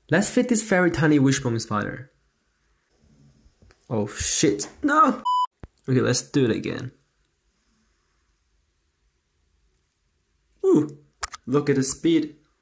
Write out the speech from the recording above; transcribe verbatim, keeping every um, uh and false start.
Let's fit this very tiny wishbone spider. Oh shit, no! Okay, let's do it again. Ooh, look at the speed.